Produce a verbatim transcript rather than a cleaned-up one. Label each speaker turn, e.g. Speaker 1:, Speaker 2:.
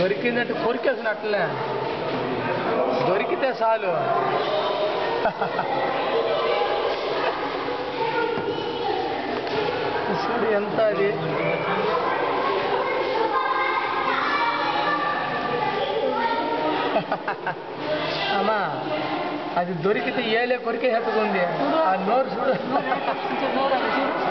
Speaker 1: దొరికిందంటే కొరికేసినట్లే దొరికితే చాలు. చూడు ఎంత అది. అమ్మా అది దొరికితే ఏలే కొరికే హెత్తుకుంది. ఆ నోరు చూడు.